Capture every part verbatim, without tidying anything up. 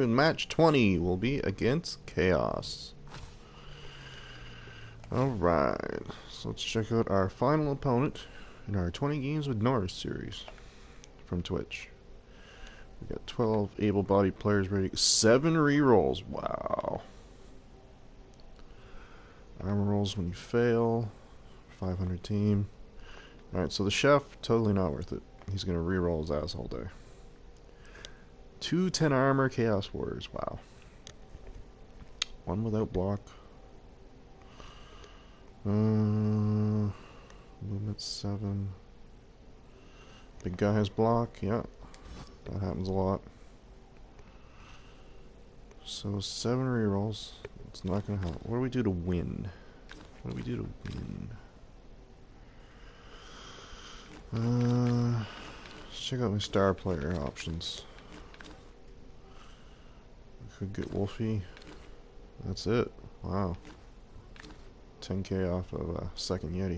afternoon. Match twenty will be against Chaos. Alright, so let's check out our final opponent in our twenty games with Norse series from Twitch. We got twelve able-bodied players ready. Seven rerolls. Wow. Armor rolls when you fail. five hundred team. Alright, so the chef, totally not worth it. He's going to reroll his ass all day. Two ten armor Chaos Warriors. Wow. One without block. Uh, movement seven. Big guy has block. Yeah. That happens a lot. So seven rerolls. It's not going to help. What do we do to win? What do we do to win? Uh, let's check out my star player options. I could get Wolfie. That's it. Wow. ten K off of a second Yeti.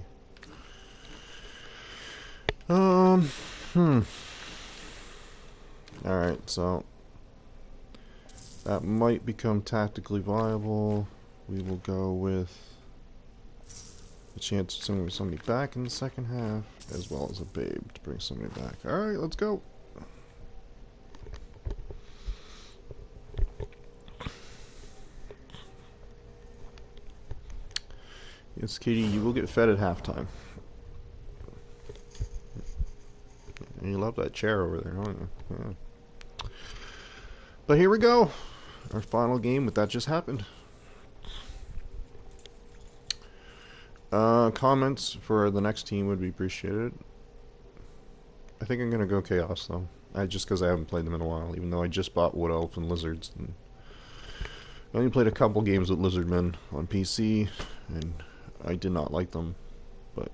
Um, hmm. Alright, so that might become tactically viable. We will go with a chance to bring somebody back in the second half, as well as a babe to bring somebody back. Alright, let's go. Yes, Katie, you will get fed at halftime. And you love that chair over there, don't you? Yeah. But here we go. Our final game with That Just Happened. Uh, comments for the next team would be appreciated. I think I'm going to go Chaos, though. I, just because I haven't played them in a while, even though I just bought Wood Elf and Lizards. And I only played a couple games with Lizardmen on P C, and I did not like them. But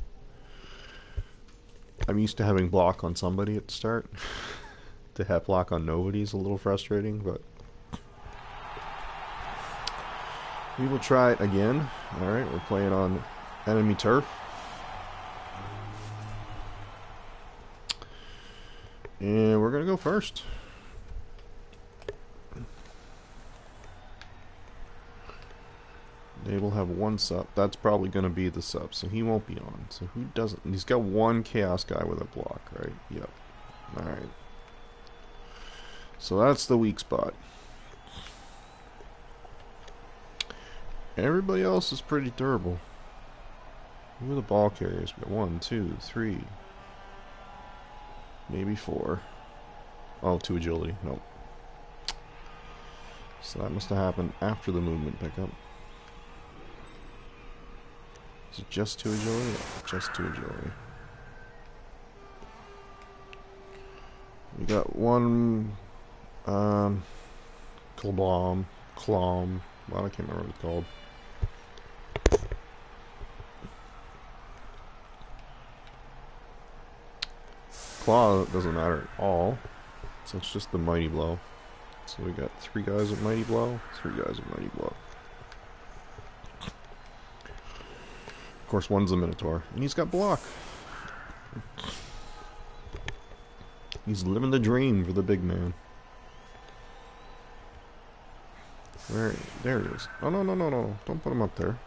I'm used to having block on somebody at the start. To have block on nobody is a little frustrating, but we will try it again. Alright, we're playing on enemy turf. And we're going to go first. They will have one sub. That's probably going to be the sub, so he won't be on. So who doesn't? He's got one Chaos guy with a block, right? Yep. Alright. So that's the weak spot. Everybody else is pretty durable. Who are the ball carriers? We got one, two, three, maybe four. Oh, two agility. Nope. So that must have happened after the movement pickup. Is it just two agility? Yeah, just two agility. We got one um Klom. Klom. Well, I can't remember what it's called. Claw doesn't matter at all, so it's just the Mighty Blow. So we got three guys with Mighty Blow, three guys with Mighty Blow. Of course, one's a Minotaur, and he's got block. He's living the dream for the big man. Where? There it is. Oh, no, no, no, no. Don't put him up there.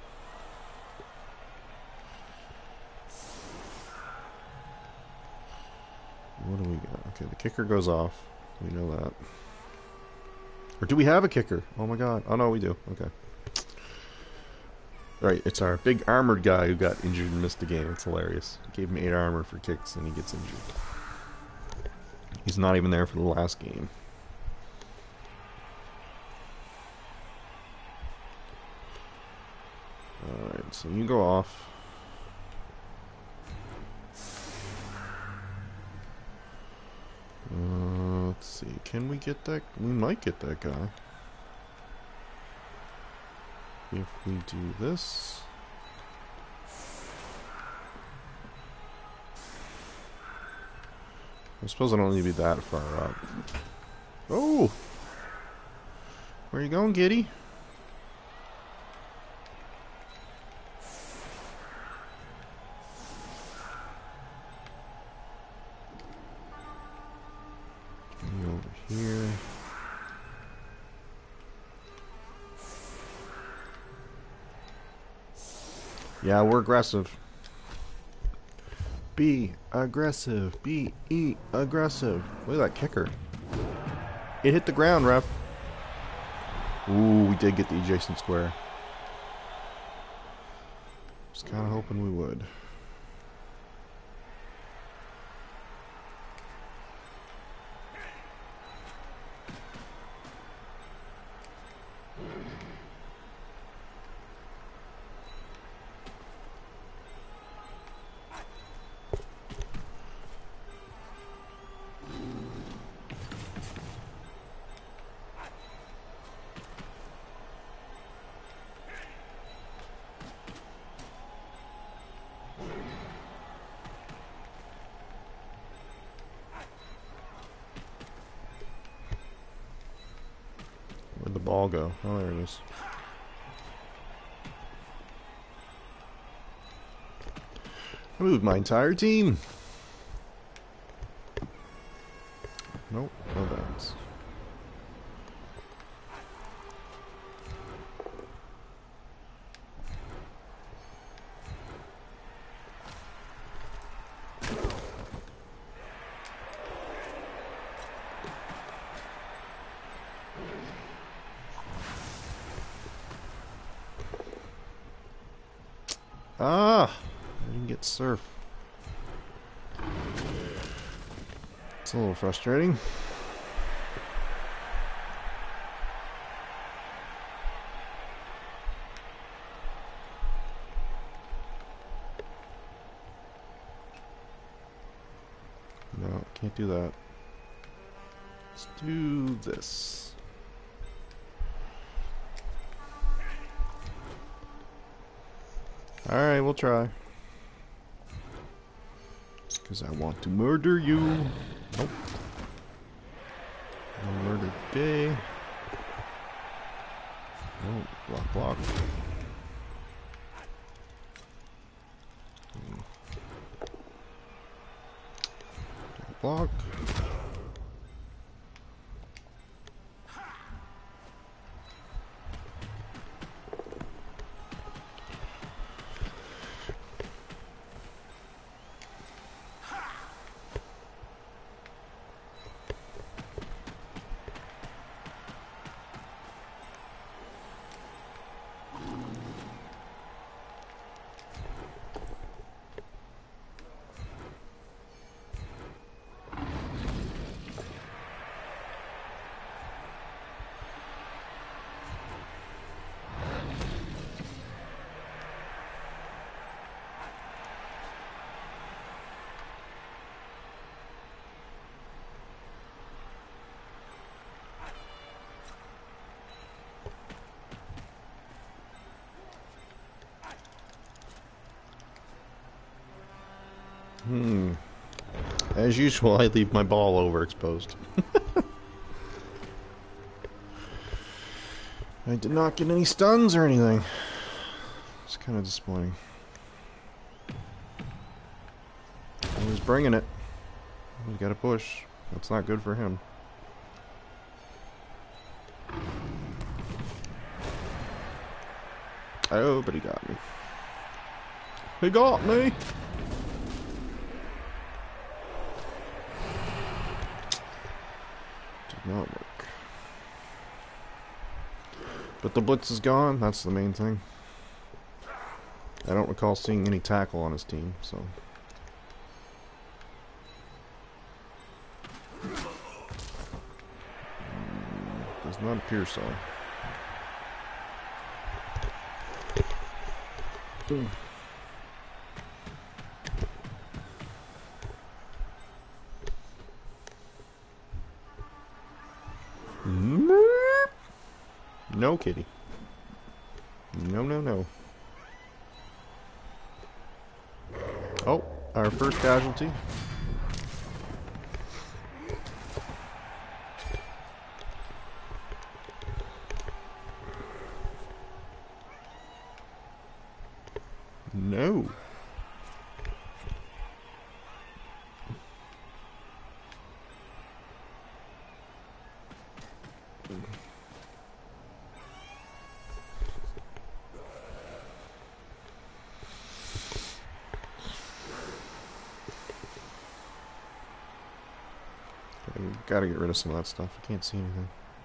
What do we got? Okay, the kicker goes off. We know that. Or do we have a kicker? Oh my god. Oh no, we do. Okay. Right, it's our big armored guy who got injured and missed the game. It's hilarious. Gave him eight armor for kicks and he gets injured. He's not even there for the last game. Alright, so you go off. Uh, let's see. Can we get that? We might get that guy. If we do this. I suppose I don't need to be that far up. Oh! Where you going, Giddy? Over here. Yeah, we're aggressive. Be aggressive. Be e aggressive. Look at that kicker. It hit the ground, ref. Ooh, we did get the adjacent square. Just kind of hoping we would. Where'd the ball go? Oh, there it is. I moved my entire team. Nope, no bounds. Ah! I didn't get surf. It's a little frustrating. No, can't do that. Let's do this. Alright, we'll try. Just because I want to murder you. Nope. No murder day. Oh, block, block. Block. Hmm. As usual, I leave my ball overexposed. I did not get any stuns or anything. It's kind of disappointing. He was bringing it. We got to push. That's not good for him. Oh, but he got me. He got me! Did not work. But the blitz is gone. That's the main thing. I don't recall seeing any tackle on his team, so... Does not appear so. Boom. No, kitty. No, no, no. Oh, our first casualty. No. Gotta get rid of some of that stuff. I can't see anything.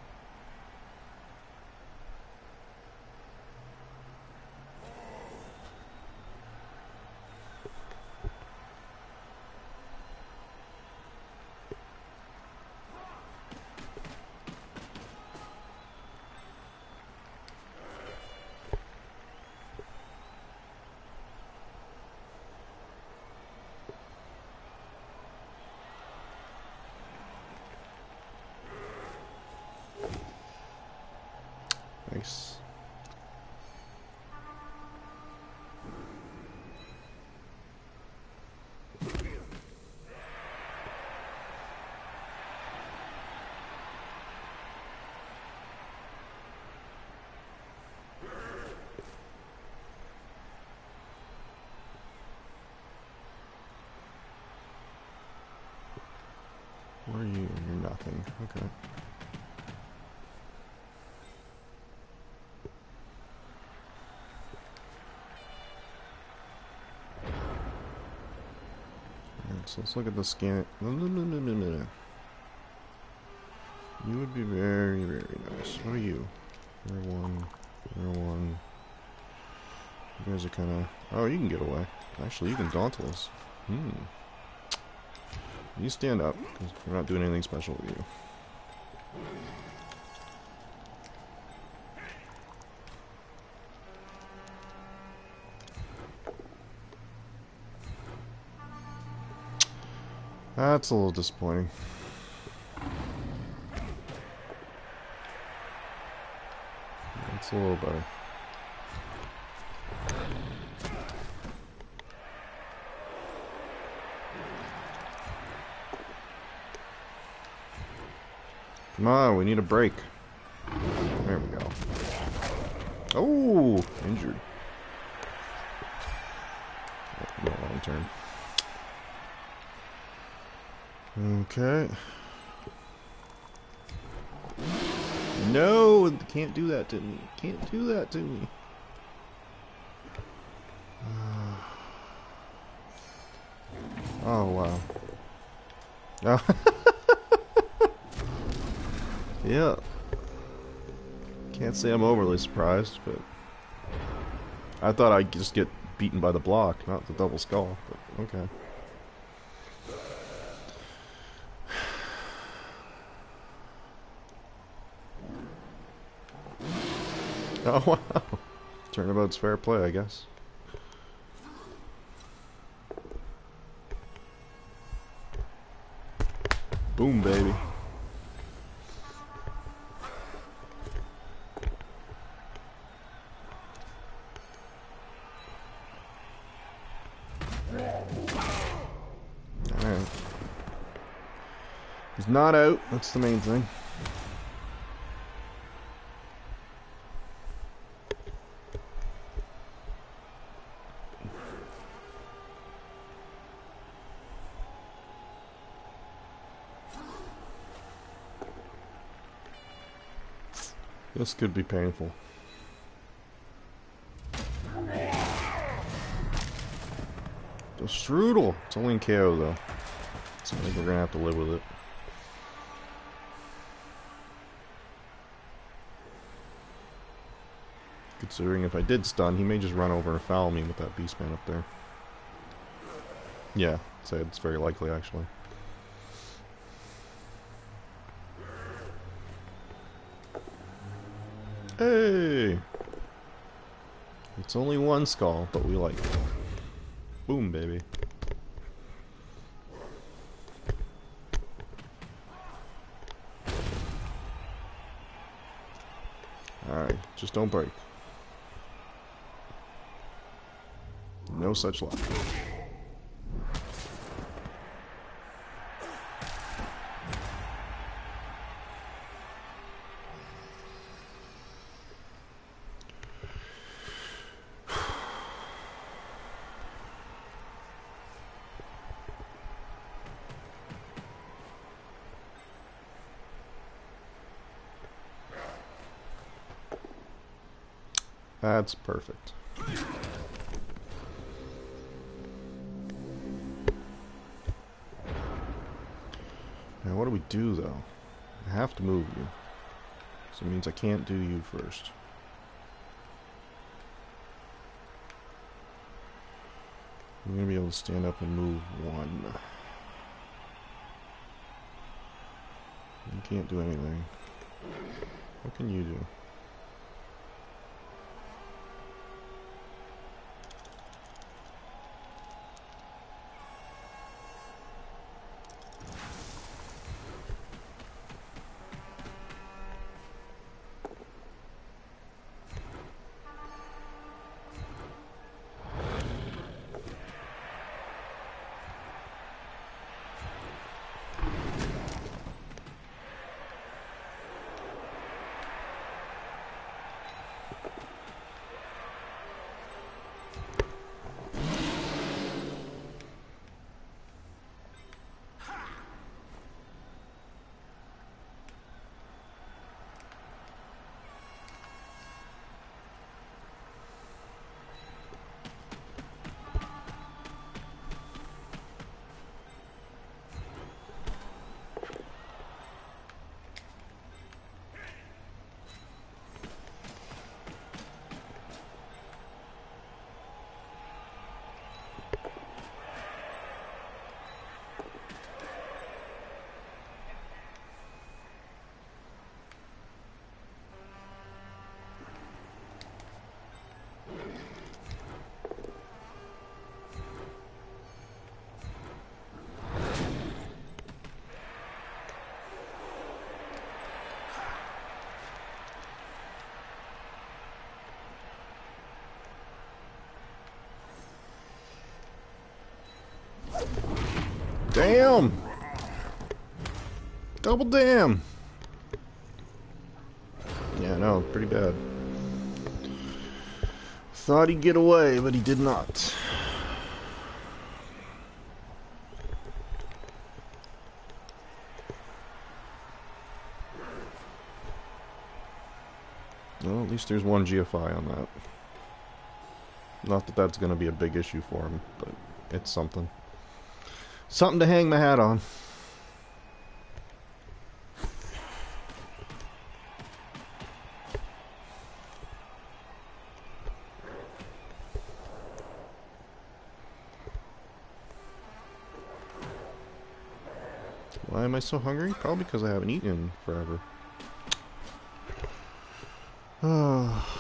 Nice. Where are you? You're nothing. Okay. So let's look at the scan. No, no, no, no, no, no. You would be very, very nice. What are you? You're one. You're one. You guys are kind of... Oh, you can get away. Actually, you can dauntle us. Hmm. You stand up, because we're not doing anything special with you. That's a little disappointing. That's a little better. Come on, we need a break. There we go. Oh, injured. No long term. Okay. No, can't do that to me. Can't do that to me. Oh, wow. Oh. Yeah. Can't say I'm overly surprised, but I thought I'd just get beaten by the block, not the double skull, but okay. Oh, wow. Turnabout's fair play, I guess. Boom, baby. Alright. He's not out. That's the main thing. This could be painful. The strudel! It's only in K O though. So I think we're gonna have to live with it. Considering if I did stun, he may just run over and foul me with that Beastman up there. Yeah, I'd say it's very likely actually. Hey! It's only one skull, but we like it. Boom, baby. Alright, just don't break. No such luck. That's perfect. Now Now what do we do, though? I have to move you. So it means I can't do you first. I'm going to be able to stand up and move one. You can't do anything. What can you do? Damn! Double damn! Yeah, no, pretty bad. Thought he'd get away, but he did not. Well, at least there's one G F I on that. Not that that's going to be a big issue for him, but it's something. Something to hang my hat on. Why am I so hungry? Probably because I haven't eaten in forever. Oh.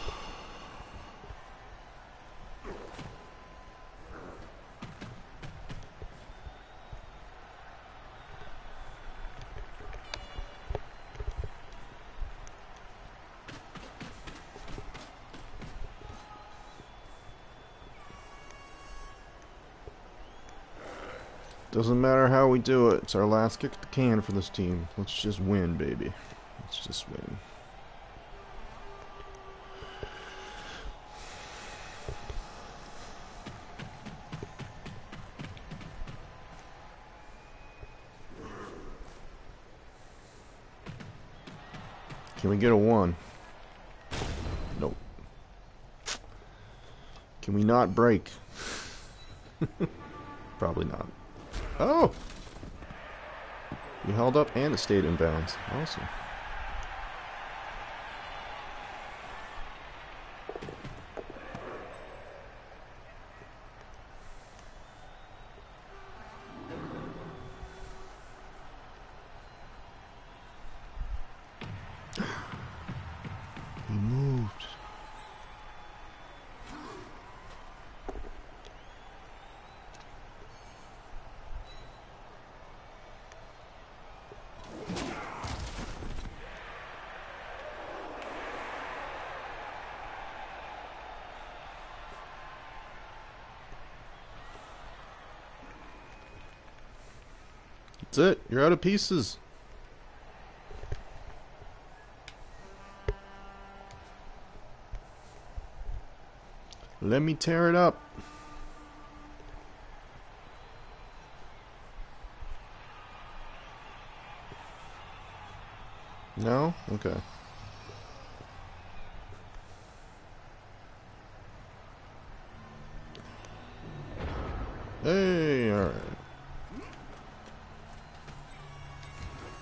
Doesn't matter how we do it. It's our last kick at the can for this team. Let's just win, baby. Let's just win. Can we get a one? Nope. Can we not break? Probably not. Oh! You held up and it stayed in bounds. Awesome. He moved. That's it. You're out of pieces. Let me tear it up. No? Okay. Hey, alright.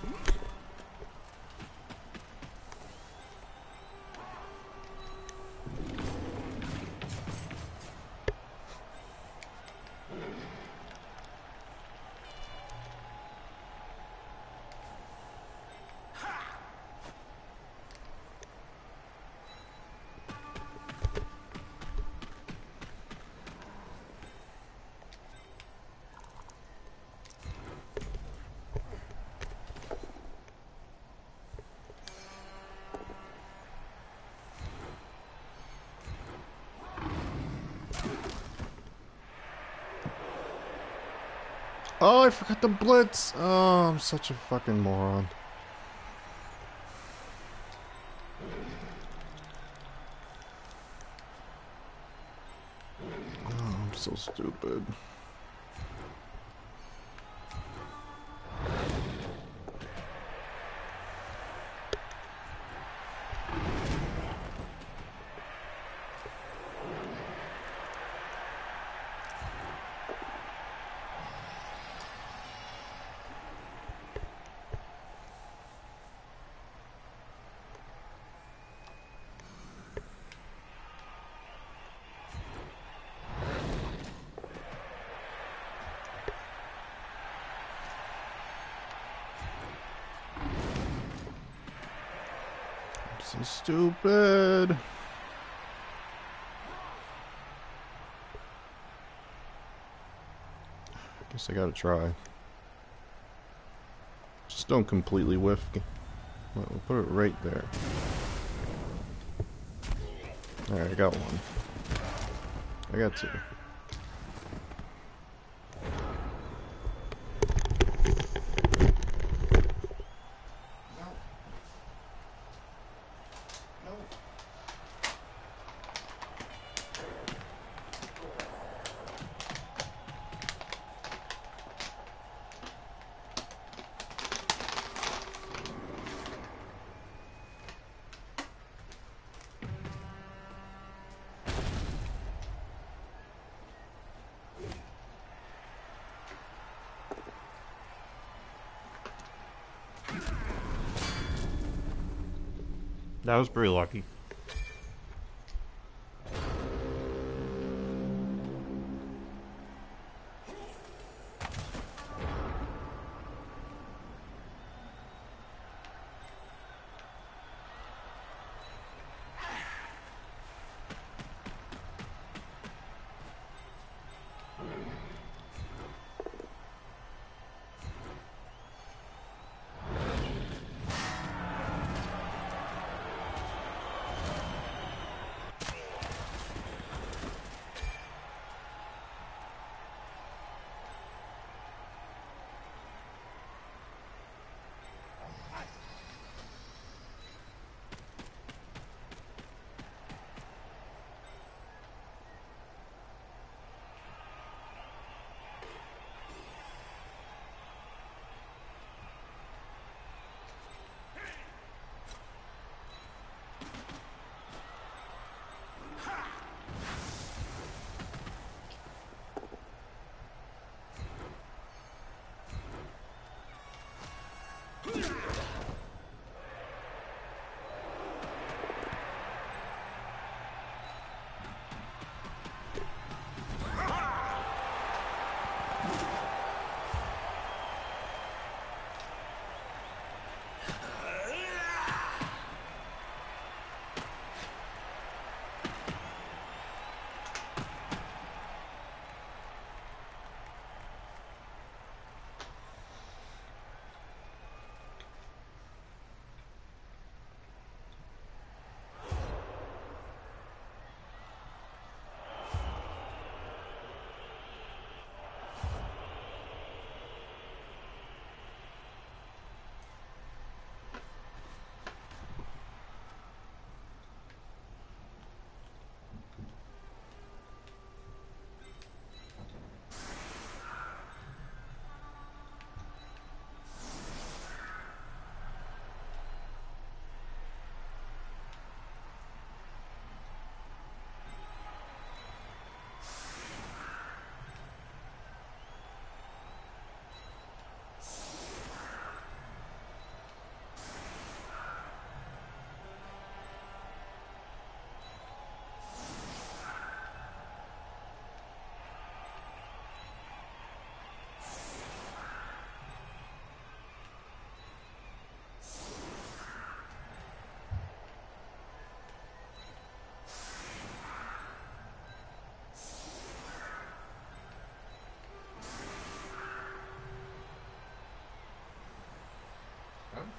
Oh, I forgot the blitz. Oh, I'm such a fucking moron. Oh, I'm so stupid. So stupid. Guess I gotta try. Just don't completely whiff. We'll put it right there. Alright, I got one. I got two. That was pretty lucky.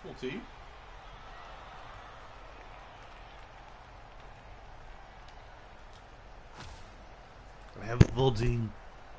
difficulty. I have a full team.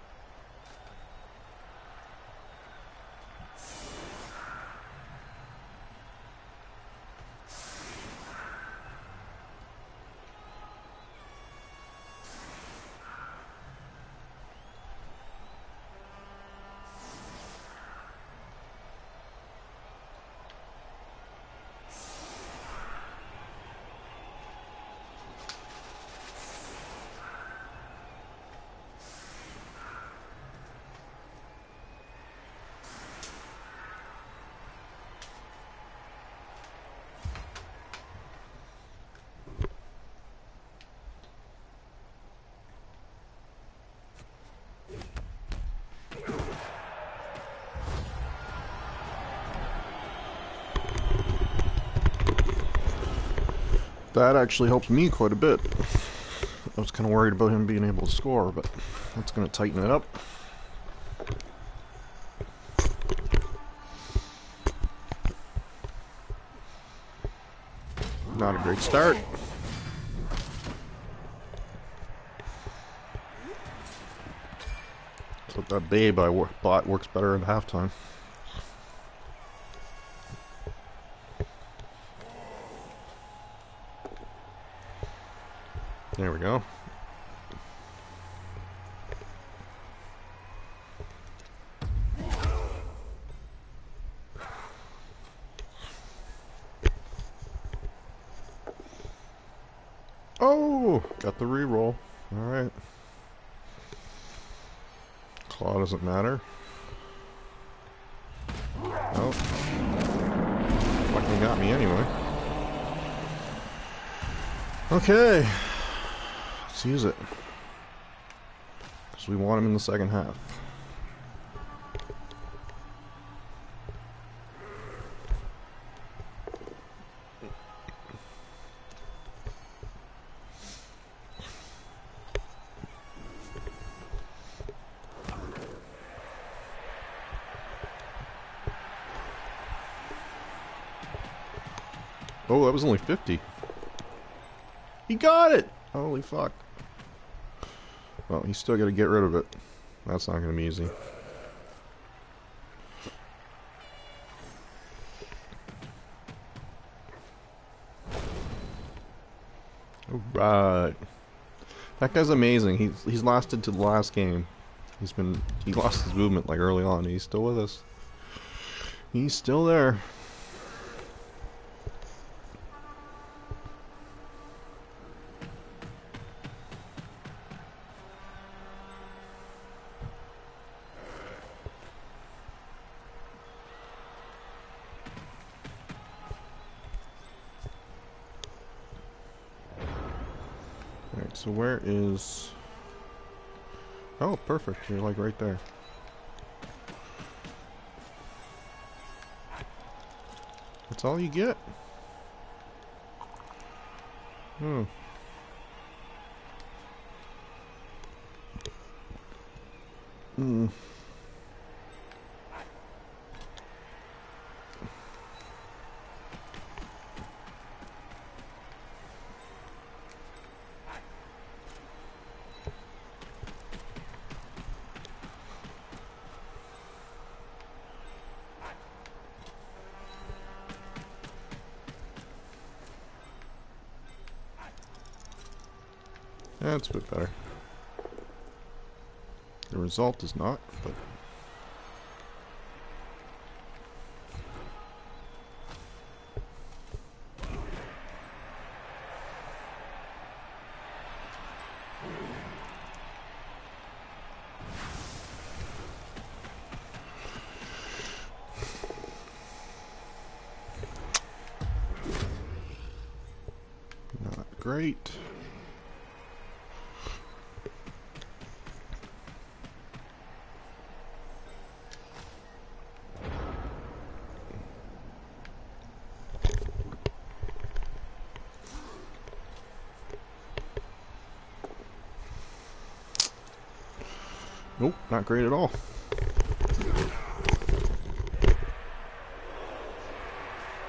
That actually helps me quite a bit. I was kind of worried about him being able to score, but that's going to tighten it up. Not a great start. So that babe I bought works better at halftime. There we go. Oh, got the reroll. All right. Claw doesn't matter. Oh, fucking got me anyway. Okay. Let's use it. Because we want him in the second half. Oh, that was only fifty. He got it! Holy fuck. Well, he's still got to get rid of it. That's not going to be easy. Alright. That guy's amazing. He's, he's lasted to the last game. He's been... He lost his movement like early on. He's still with us. He's still there. Alright, so where is... Oh, perfect. You're like right there. That's all you get? Hmm. Hmm. That's a bit better. The result is not, but... not great. Nope, not great at all.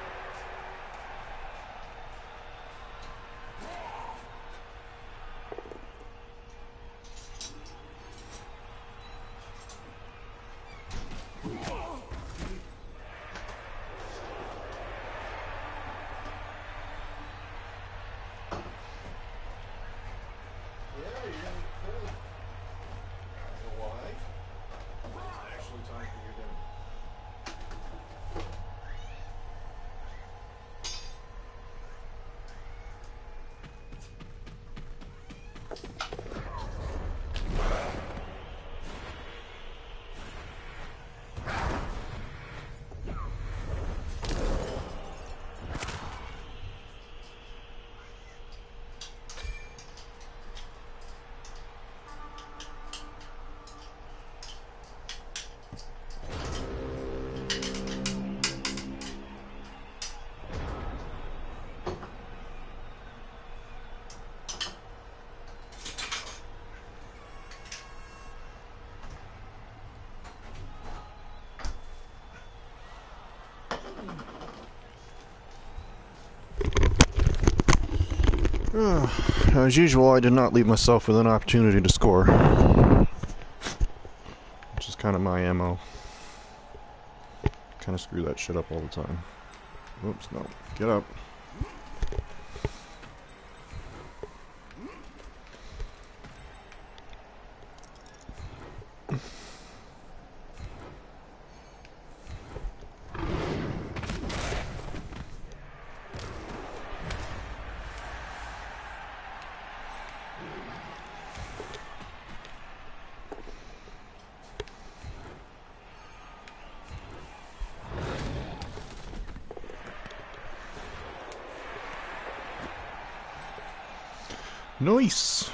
As usual, I did not leave myself with an opportunity to score, which is kind of my M O. Kind of screw that shit up all the time. Oops, no. Get up. Nice!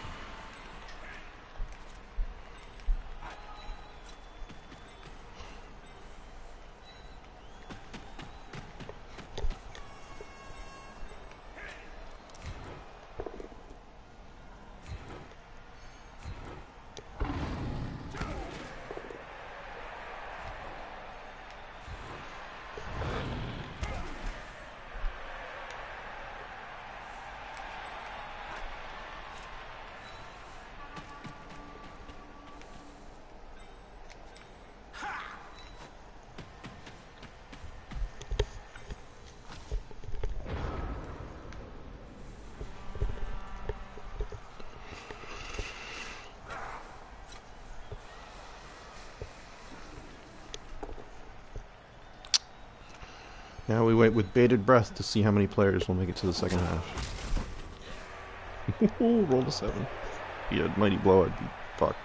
Now we wait with bated breath to see how many players will make it to the second half. Roll a seven. Yeah, mighty blow, I'd be fucked.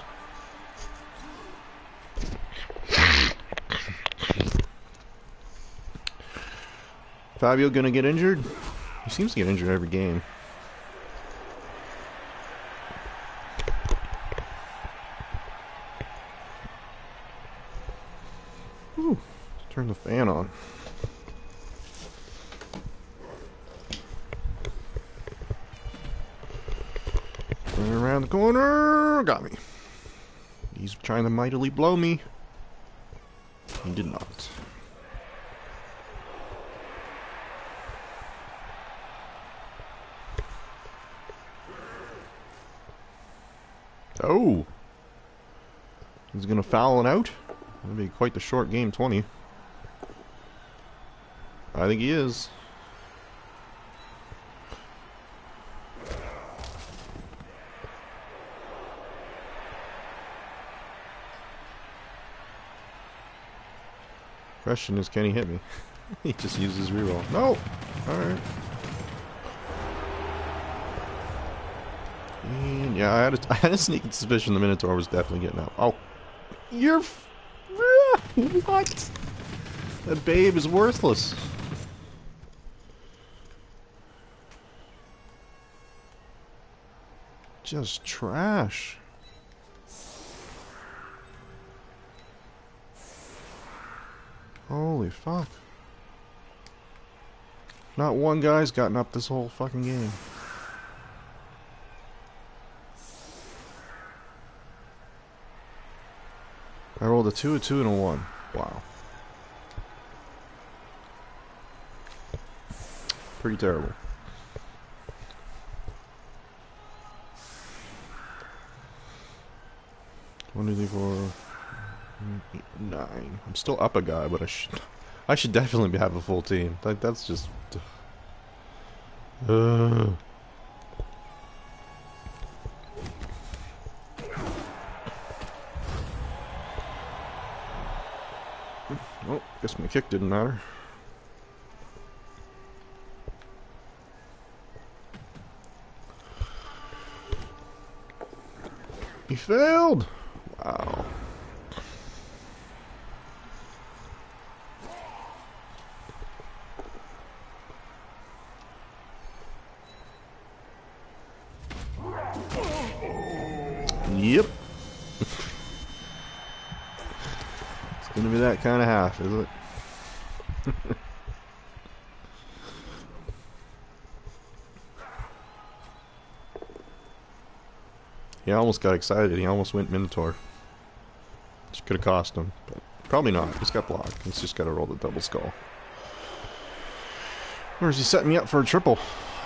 Fabio gonna get injured? He seems to get injured every game. Whew. Turn the fan on. Around the corner, got me. He's trying to mightily blow me. He did not. Oh! He's gonna foul it out? That'd be quite the short game, twenty. I think he is. Question is, can he hit me? He just uses reroll. No! Alright. And yeah, I had, a, I had a sneaking suspicion the Minotaur was definitely getting out. Oh. You're... F what? That babe is worthless. Just trash. Holy fuck. Not one guy's gotten up this whole fucking game. I rolled a two, a two, and a one. Wow. Pretty terrible. One, two, three, four, eight, nine. I'm still up a guy, but I should, I should definitely have a full team. Like that's just. Uh. Oh, guess my kick didn't matter. He failed! Wow. Yep. It's gonna be that kind of half, is it? He almost got excited. He almost went Minotaur. Which could have cost him, but probably not. He's got blocked. He's just got to roll the double skull. Or is he setting me up for a triple?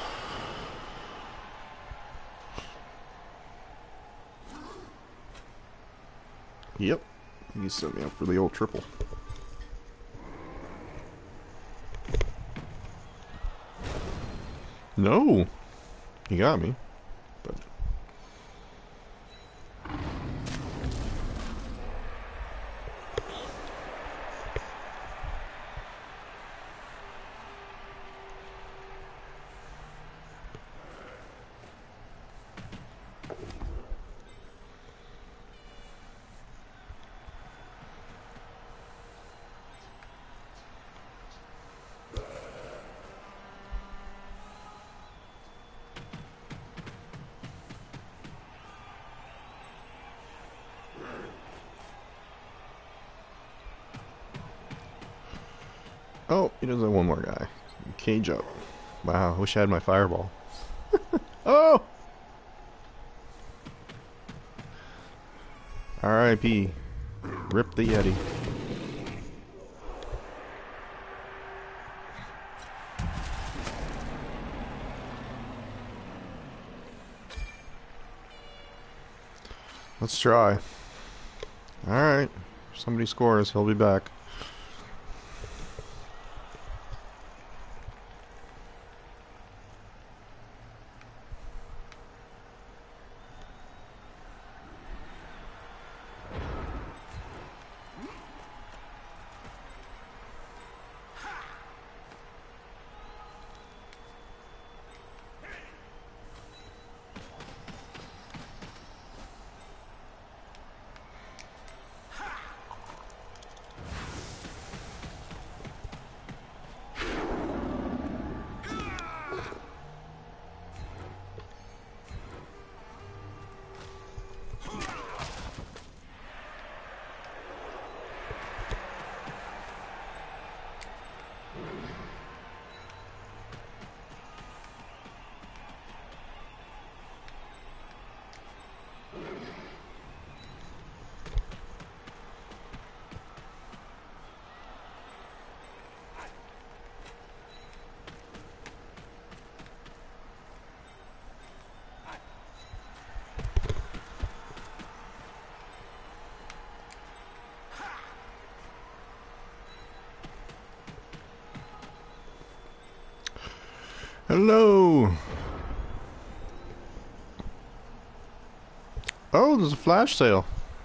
Yep. He set me up for the old triple. No! He got me. But oh, he does have one more guy. Cage up. Wow, I wish I had my fireball. Oh! R I P Rip the Yeti. Let's try. Alright. If somebody scores, he'll be back. Hello! Oh, there's a flash sale.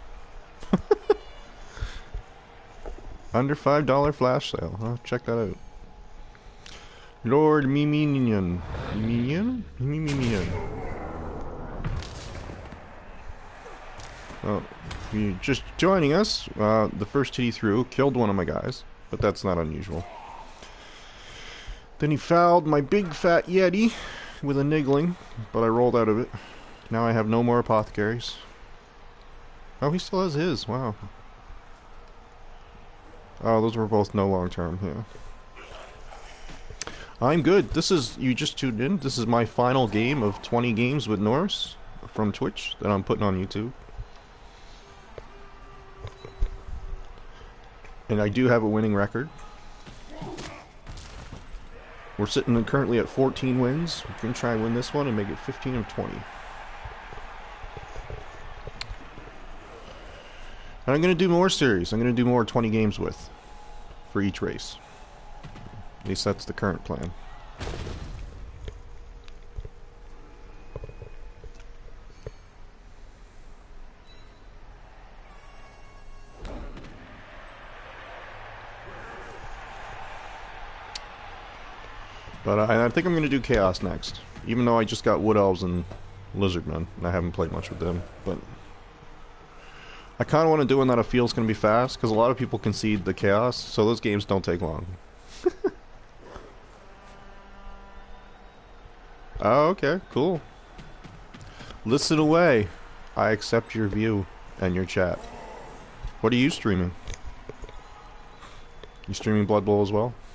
Under five dollar flash sale. Huh? Check that out. Lord Miminian. Miminian? Miminian. Oh, if you're just joining us, uh, the first hit he threw killed one of my guys, but that's not unusual. Then he fouled my big fat Yeti with a niggling, but I rolled out of it. Now I have no more apothecaries. Oh, he still has his. Wow. Oh, those were both no long term, yeah. I'm good. This is, you just tuned in, this is my final game of twenty games with Norse from Twitch that I'm putting on YouTube. And I do have a winning record. We're sitting currently at fourteen wins. We're going to try and win this one and make it fifteen of twenty. And I'm going to do more series. I'm going to do more twenty games with for each race. At least that's the current plan. But uh, I think I'm going to do Chaos next. Even though I just got Wood Elves and Lizardmen, and I haven't played much with them. But I kind of want to do one that I feel is going to be fast, because a lot of people concede the Chaos, so those games don't take long. Oh, okay, cool. Listen away. I accept your view and your chat. What are you streaming? You streaming Blood Bowl as well?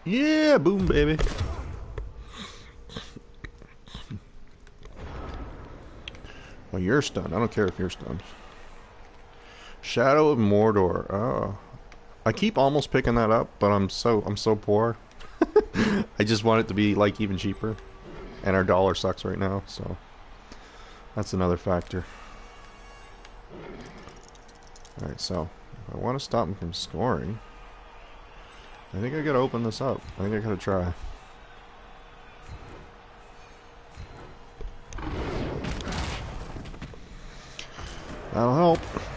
Yeah, boom, baby. Well, you're stunned. I don't care if you're stunned. Shadow of Mordor. Oh, I keep almost picking that up, but I'm so I'm so poor. I just want it to be like even cheaper, and our dollar sucks right now, so that's another factor. All right, so if I want to stop him from scoring, I think I gotta open this up. I think I gotta try. That'll help.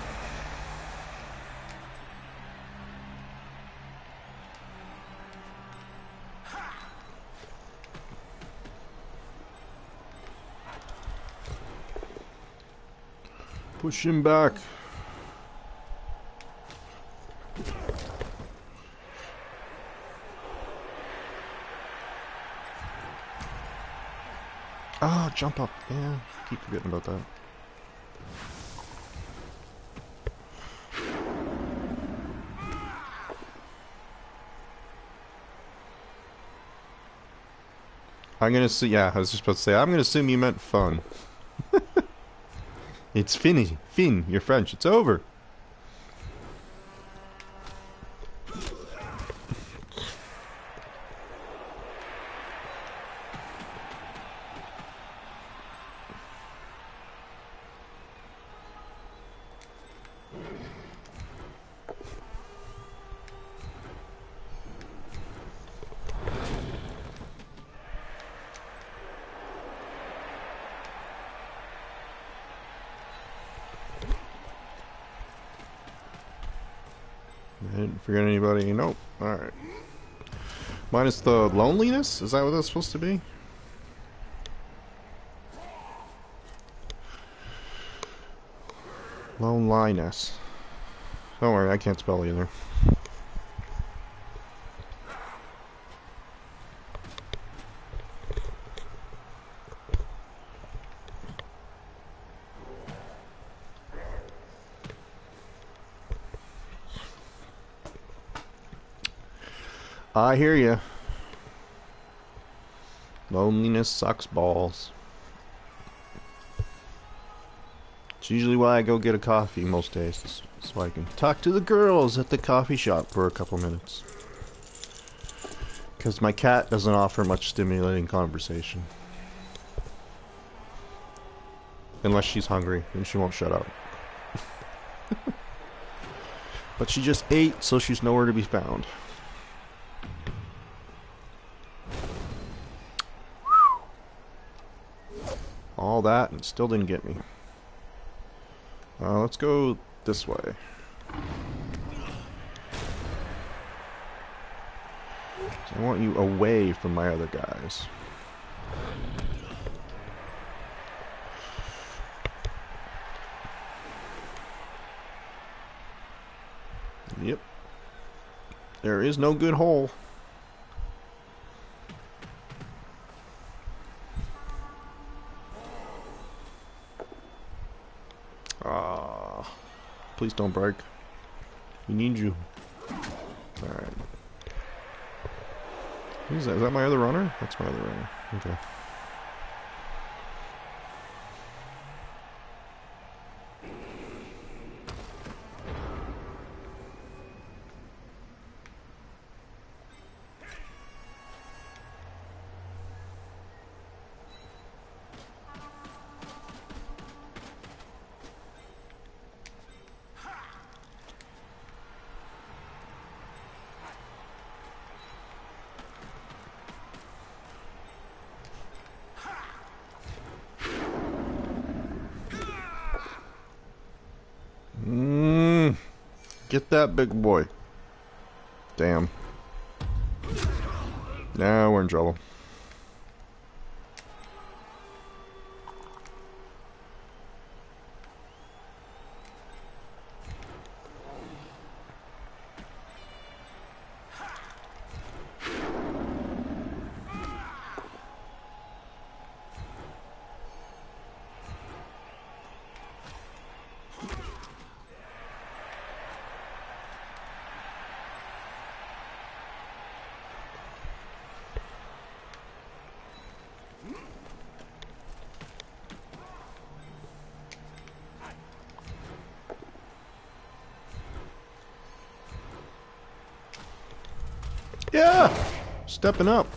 Push him back. Ah, oh, jump up. Yeah, keep forgetting about that. I'm gonna see. Yeah, I was just about to say. I'm gonna assume you meant fun. It's Finny. Finn, you're French. It's over. I didn't forget anybody. Nope. Alright. Minus the loneliness? Is that what that's supposed to be? Loneliness. Don't worry, I can't spell either. I hear you. Loneliness sucks balls. It's usually why I go get a coffee most days, so I can talk to the girls at the coffee shop for a couple minutes. Because my cat doesn't offer much stimulating conversation. Unless she's hungry, then she won't shut up. But she just ate, so she's nowhere to be found. All that and still didn't get me. Uh, let's go this way. So I want you away from my other guys. Yep. There is no good hole. Ah, please don't break. We need you. Alright. Who's that? Is that my other runner? That's my other runner. Okay. Mmm. Get that big boy. Damn. Now we're in trouble. Yeah! Stepping up.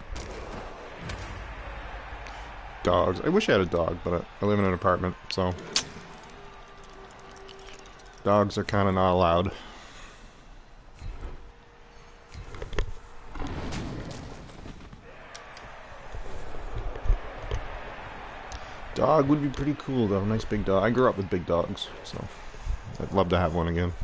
Dogs. I wish I had a dog, but I, I live in an apartment, so... Dogs are kind of not allowed. Dog would be pretty cool, though. Nice big dog. I grew up with big dogs, so... I'd love to have one again.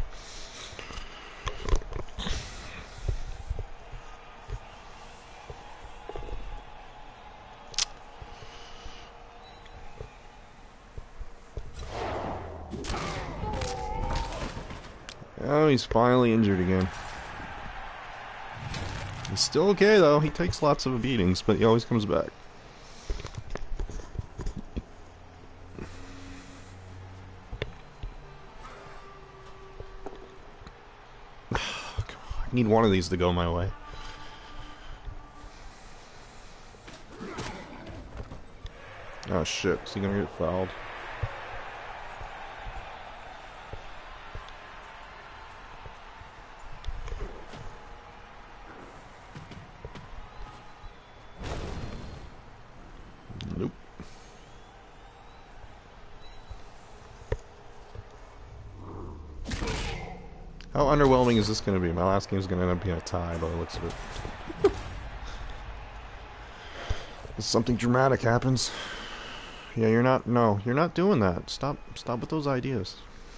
Oh, he's finally injured again. He's still okay, though. He takes lots of beatings, but he always comes back. I need one of these to go my way. Oh shit, is he gonna get fouled? Nope. How underwhelming is this gonna be? My last game is gonna end up being a tie by the looks of it. Something dramatic happens. Yeah, you're not. No, you're not doing that. Stop. Stop with those ideas.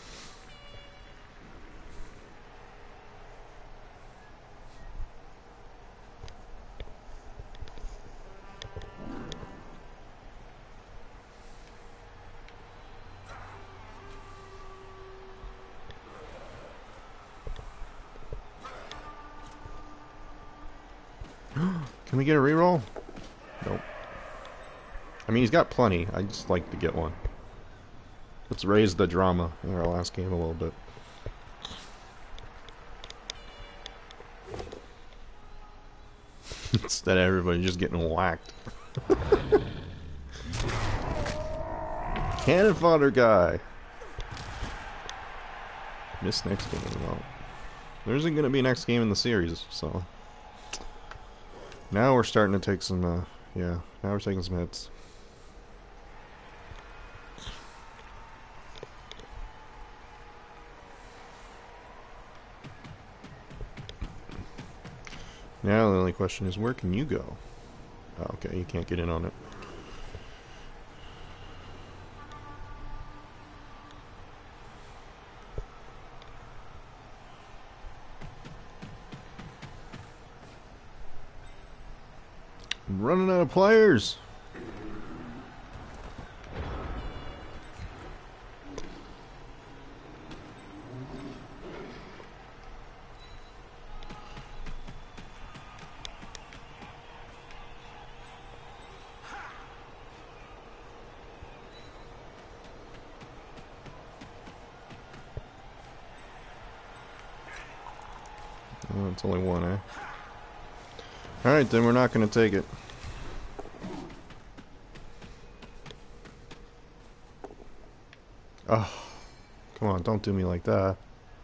Can we get a reroll? Nope. I mean, he's got plenty. I just like to get one. Let's raise the drama in our last game a little bit. Instead of everybody just getting whacked. Cannon fodder guy. Missed next game. Well, there isn't going to be a next game in the series, so... Now we're starting to take some, uh, yeah, now we're taking some hits. Now the only question is, where can you go? Oh, okay, you can't get in on it. I'm running out of players. Oh, it's only one, eh? Alright, then we're not going to take it. Oh, come on, don't do me like that.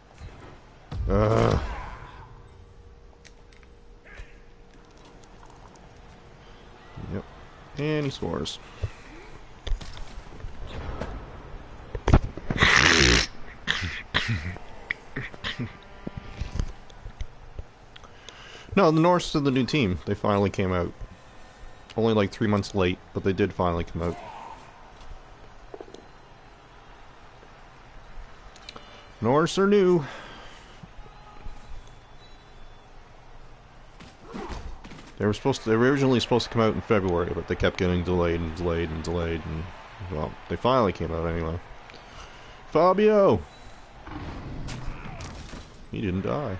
Ugh. Yep. And he scores. No, the Norse are the new team. They finally came out. Only like three months late, but they did finally come out. Norse are new. They were supposed to, they were originally supposed to come out in February, but they kept getting delayed and delayed and delayed, and well, they finally came out anyway. Fabio! He didn't die.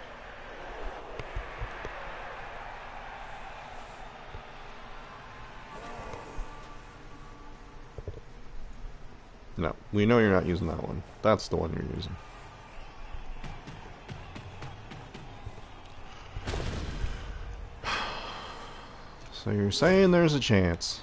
No, we know you're not using that one. That's the one you're using. So you're saying there's a chance.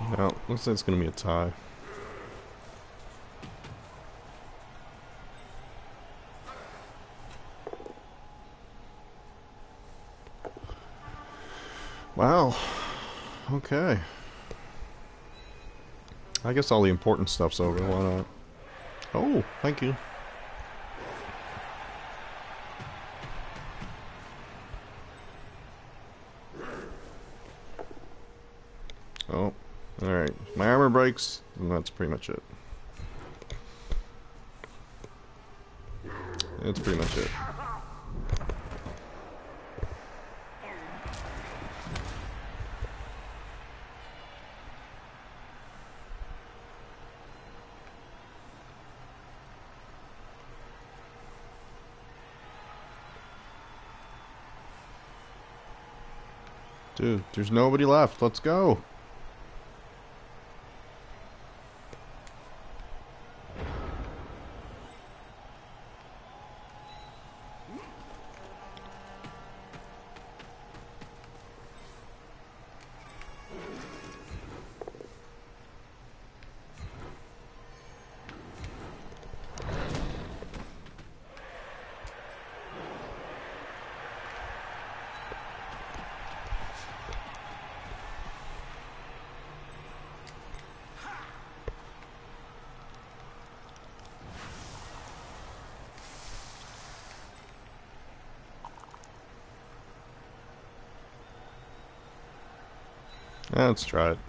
Yeah, looks like it's gonna be a tie. Wow. Okay. I guess all the important stuff's over. Why not? Oh, thank you. Oh, alright. My armor breaks, and that's pretty much it. That's pretty much it. Dude, there's nobody left. Let's go. Yeah, let's try it.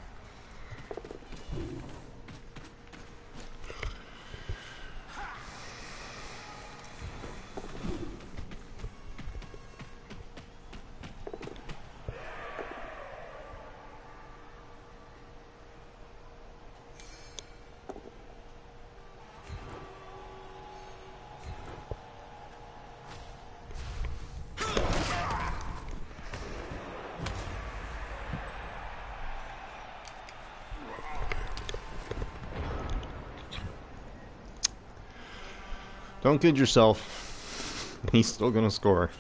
Don't kid yourself. He's still gonna score.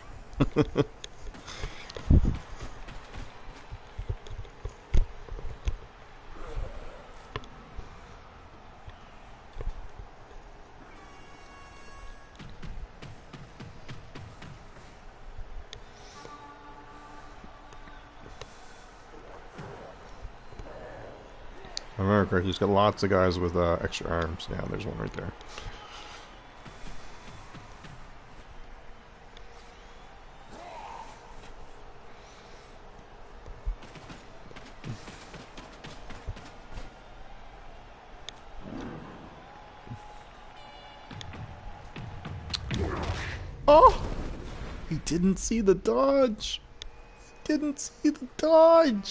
America, he's got lots of guys with uh, extra arms. Yeah, there's one right there. Oh! He didn't see the dodge! Didn't see the dodge!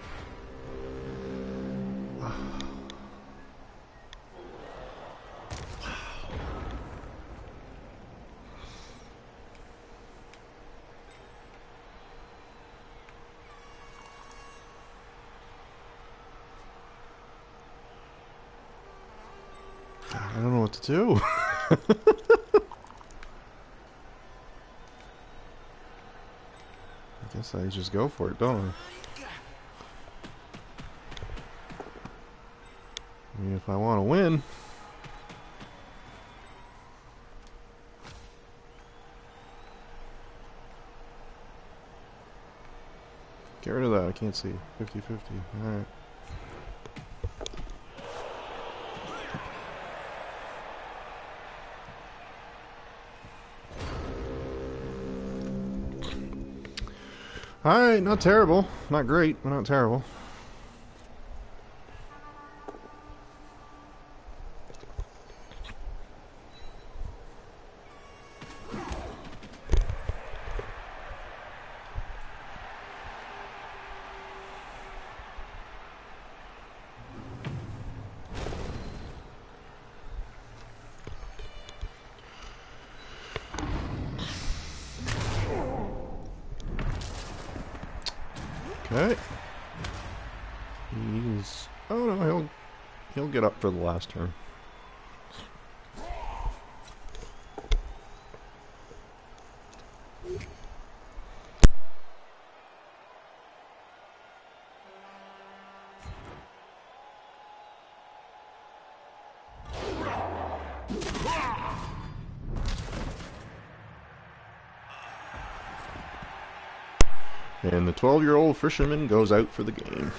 I don't know what to do. I guess I just go for it, don't I? I mean, if I want to win. Get rid of that, I can't see. fifty fifty, alright. Alright, not terrible. Not great, but not terrible. Okay. He's... Oh no, he'll... He'll get up for the last turn. And the twelve-year-old fisherman goes out for the game.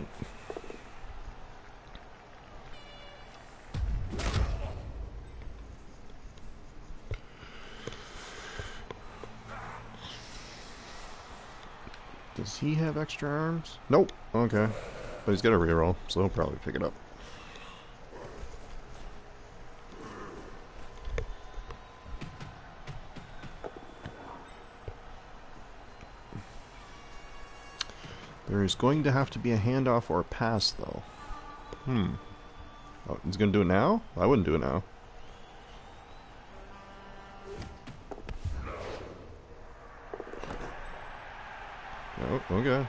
Does he have extra arms? Nope. Okay. But he's got a reroll, so he'll probably pick it up. There's going to have to be a handoff or a pass, though. Hmm. Oh, he's going to do it now? I wouldn't do it now. Oh, okay.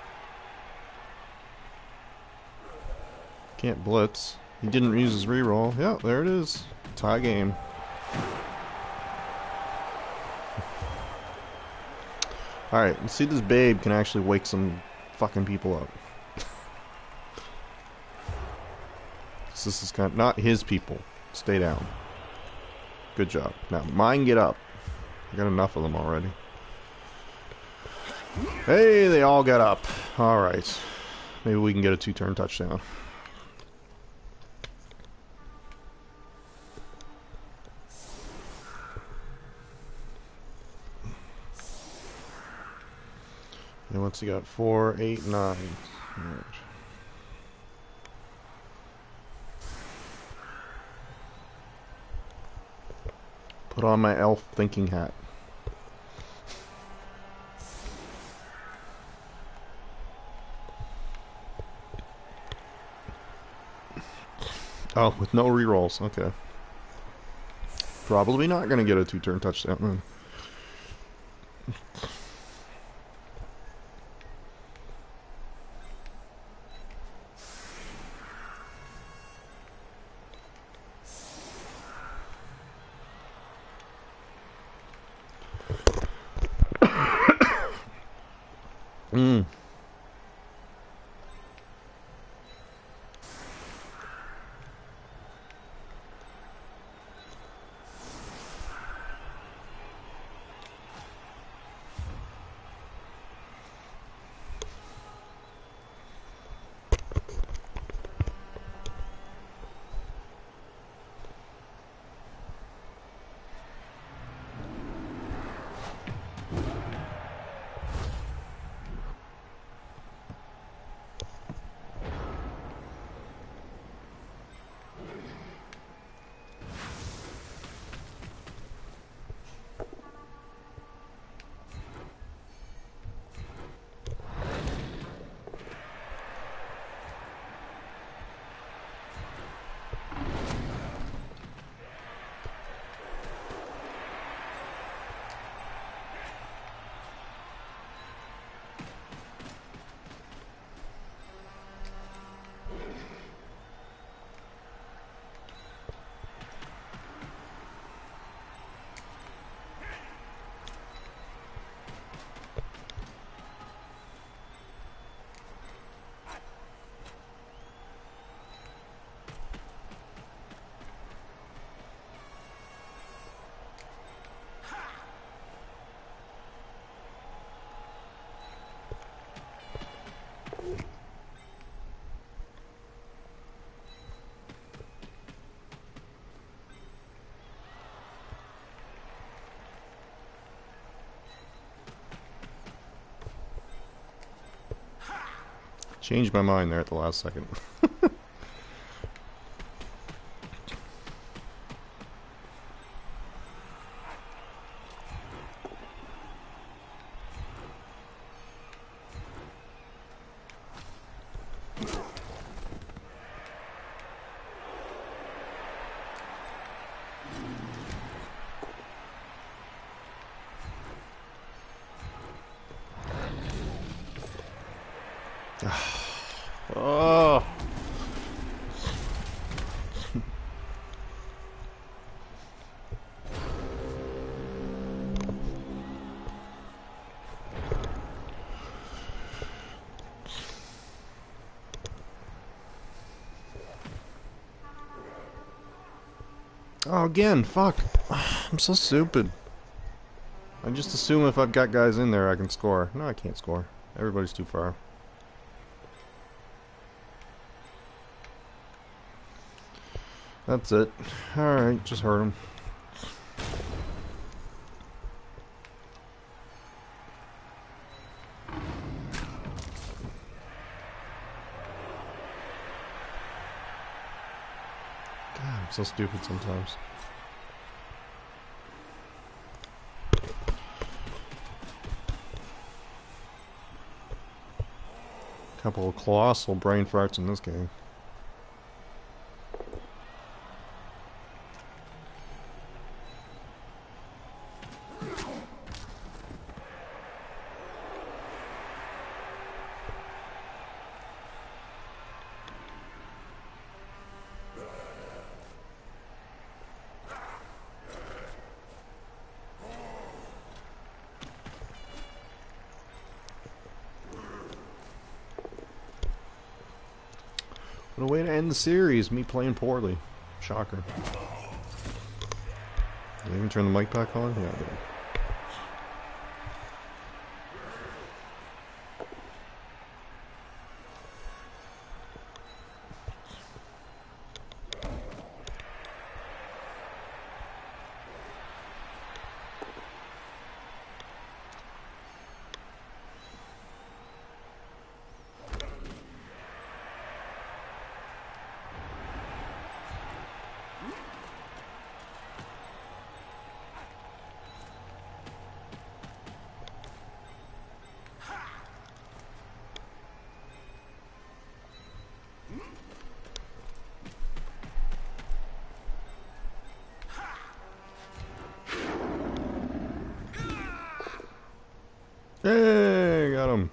Can't blitz. He didn't use his reroll. Yeah, there it is. Tie game. Alright, let's see if this babe can actually wake some fucking people up. This is kind of not his people. Stay down. Good job. Now, mine get up. I got enough of them already. Hey, they all got up. Alright. Maybe we can get a two-turn touchdown. And what's he got? Four, eight, nine. All right. Put on my elf thinking hat. Oh, with no rerolls. Okay. Probably not going to get a two-turn touchdown then. Mm. Changed my mind there at the last second. Oh. Oh, again, fuck. I'm so stupid. I just assume if I've got guys in there, I can score. No, I can't score. Everybody's too far. That's it. Alright, just hurt him. God, I'm so stupid sometimes. Couple of colossal brain farts in this game. What a way to end the series, me playing poorly. Shocker. Did I even turn the mic back on? Yeah, I did. Hey, got him.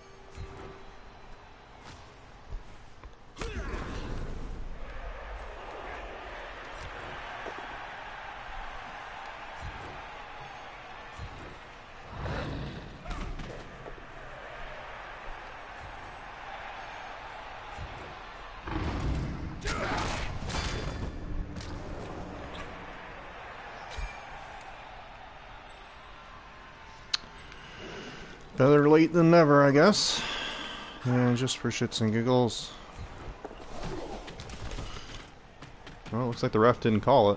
Better late than never, I guess. And just for shits and giggles. Well, looks like the ref didn't call it.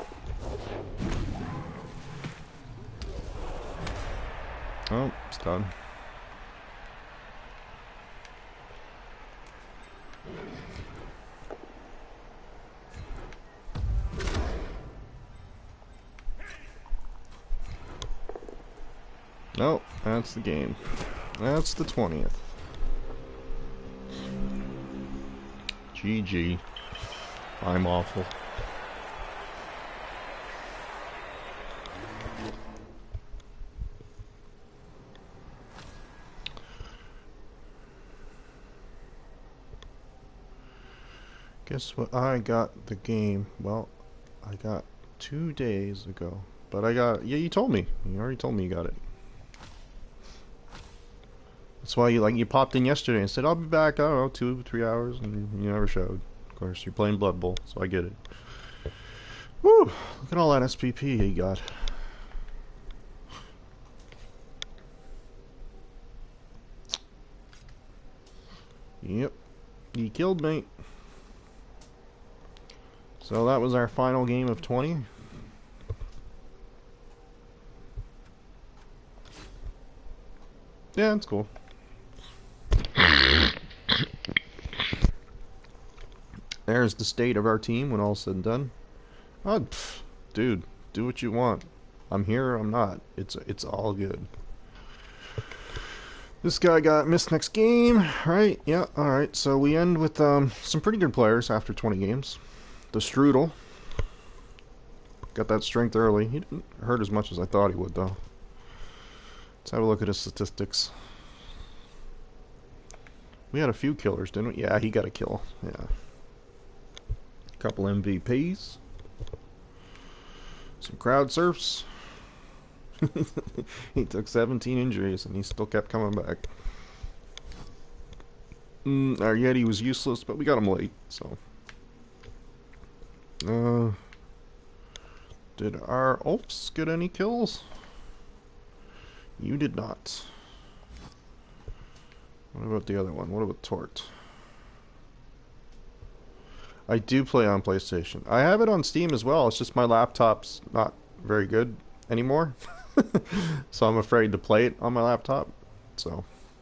Oh, it's done. Nope, that's the game. That's the twentieth. G G. I'm awful. Guess what I got the game? Well, I got two days ago. But I got... Yeah, you told me. You already told me you got it. That's why you like you popped in yesterday and said, I'll be back, I don't know, two, three hours, and you never showed. Of course, you're playing Blood Bowl, so I get it. Woo! Look at all that S P P you got. Yep. You killed me. So that was our final game of twenty. Yeah, it's cool. There's the state of our team when all's said and done. Oh, pff, dude, do what you want. I'm here, I'm not. It's it's all good. This guy got missed next game, right? Yeah, alright. So we end with um, some pretty good players after twenty games. The Strudel. Got that strength early. He didn't hurt as much as I thought he would, though. Let's have a look at his statistics. We had a few killers, didn't we? Yeah, he got a kill. Yeah. Couple M V Ps. Some crowd surfs. He took seventeen injuries and he still kept coming back. Mm, our Yeti was useless, but we got him late, so. Uh, did our Ulfs get any kills? You did not. What about the other one? What about Tort? I do play on PlayStation. I have it on Steam as well. It's just my laptop's not very good anymore. So I'm afraid to play it on my laptop. So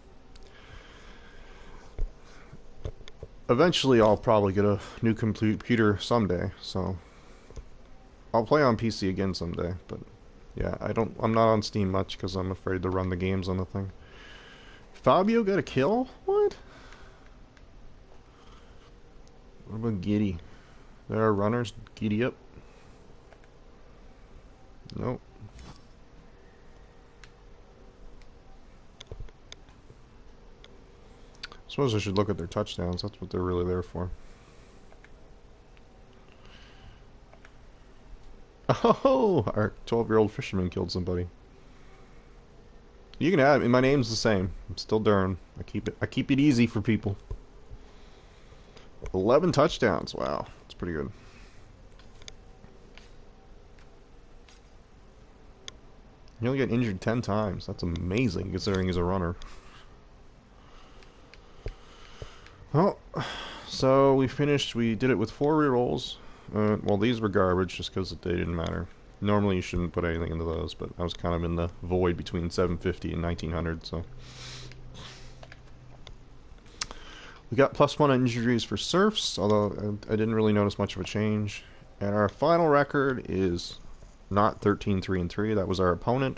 eventually I'll probably get a new computer someday. So I'll play on P C again someday, but yeah, I don't I'm not on Steam much cuz I'm afraid to run the games on the thing. Fabio got a kill? What? What about Giddy? There are runners. Giddy up. Nope. I suppose I should look at their touchdowns. That's what they're really there for. Oh, our twelve-year-old fisherman killed somebody. You can have it. My name's the same. I'm still Darren. I keep it. I keep it easy for people. Eleven touchdowns. Wow, that's pretty good. He only got injured ten times. That's amazing considering he's a runner. Well, so we finished. We did it with four rerolls. Uh, well, these were garbage just because they didn't matter. Normally you shouldn't put anything into those, but I was kind of in the void between seven fifty and nineteen hundred, so. We got plus one injuries for Surfs, although I didn't really notice much of a change. And our final record is not thirteen three and three. That was our opponent.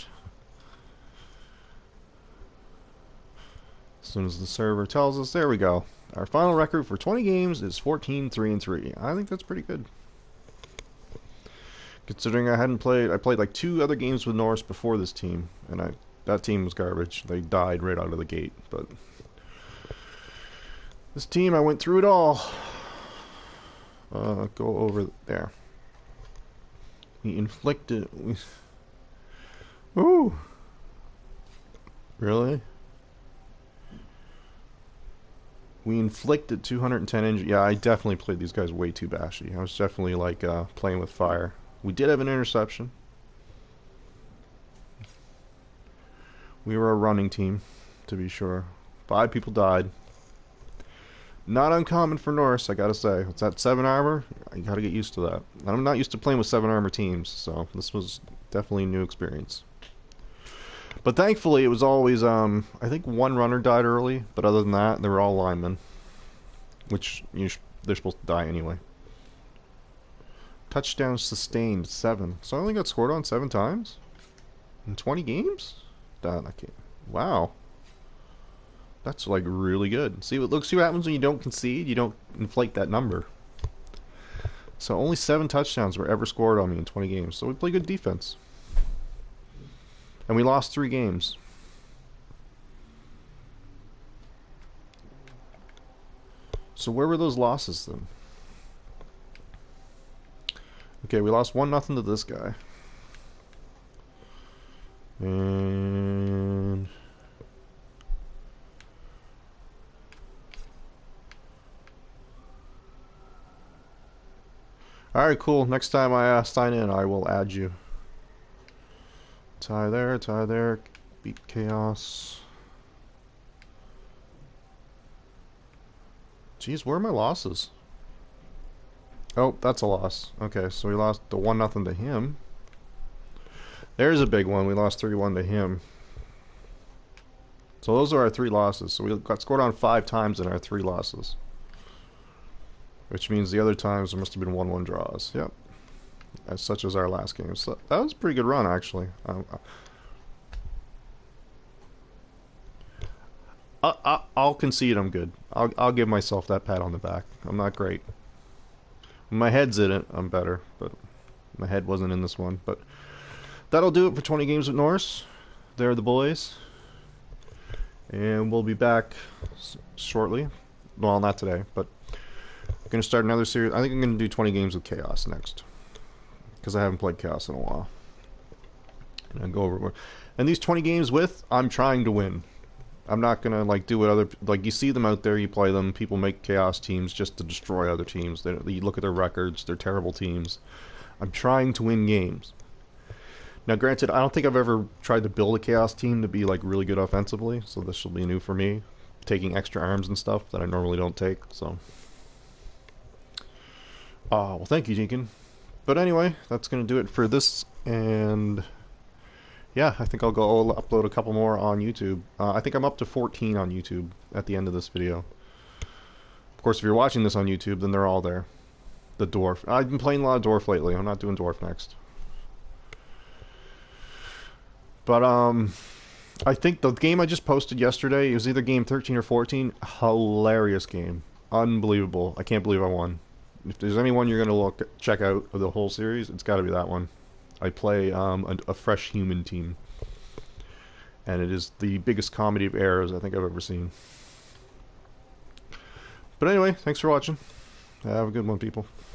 As soon as the server tells us, there we go. Our final record for twenty games is fourteen three and three. I think that's pretty good. Considering I hadn't played, I played like two other games with Norse before this team, and I that team was garbage. They died right out of the gate, but this team, I went through it all. Uh, go over there. We inflicted. We, ooh, really? We inflicted two hundred ten injuries. Yeah, I definitely played these guys way too bashy. I was definitely like uh, playing with fire. We did have an interception. We were a running team, to be sure. Five people died. Not uncommon for Norse, I gotta say. It's that seven armor. I gotta get used to that. And I'm not used to playing with seven armor teams, so this was definitely a new experience. But thankfully, it was always, um, I think one runner died early, but other than that, they were all linemen. Which, you sh they're supposed to die anyway. Touchdown sustained, seven. So I only got scored on seven times? In twenty games? That, I can't. Wow. That's like really good. See what look see what happens when you don't concede, you don't inflate that number. So only seven touchdowns were ever scored on me in twenty games. So we play good defense. And we lost three games. So where were those losses then? Okay, we lost one nothing to this guy. And alright, cool. Next time I uh, sign in, I will add you. Tie there, tie there. Beat chaos. Jeez, where are my losses? Oh, that's a loss. Okay, so we lost the one nothing to him. There's a big one. We lost three one to him. So those are our three losses. So we got scored on five times in our three losses. Which means the other times there must have been one one draws. Yep. As such as our last game. So that was a pretty good run, actually. Um, I, I, I'll concede I'm good. I'll, I'll give myself that pat on the back. I'm not great. When my head's in it, I'm better. But my head wasn't in this one. But that'll do it for twenty games with Norse. They're the boys. And we'll be back shortly. Well, not today, but I'm going to start another series. I think I'm going to do twenty games with Chaos next. Because I haven't played Chaos in a while. And I'll go over more. And these twenty games with, I'm trying to win. I'm not going to like do what other... Like, you see them out there, you play them. People make Chaos teams just to destroy other teams. They, you look at their records, they're terrible teams. I'm trying to win games. Now, granted, I don't think I've ever tried to build a Chaos team to be, like, really good offensively. So this will be new for me. taking extra arms and stuff that I normally don't take. So, uh, well, thank you, Deacon. But anyway, that's gonna do it for this, and yeah, I think I'll go I'll upload a couple more on YouTube. Uh, I think I'm up to fourteen on YouTube at the end of this video. Of course, if you're watching this on YouTube, then they're all there. The dwarf. I've been playing a lot of dwarf lately. I'm not doing dwarf next. But um, I think the game I just posted yesterday, it was either game thirteen or fourteen. Hilarious game, unbelievable. I can't believe I won. If there's anyone you're gonna look check out of the whole series, it's got to be that one. I play um, a, a fresh human team, and it is the biggest comedy of errors I think I've ever seen. But anyway, thanks for watching. Have a good one, people.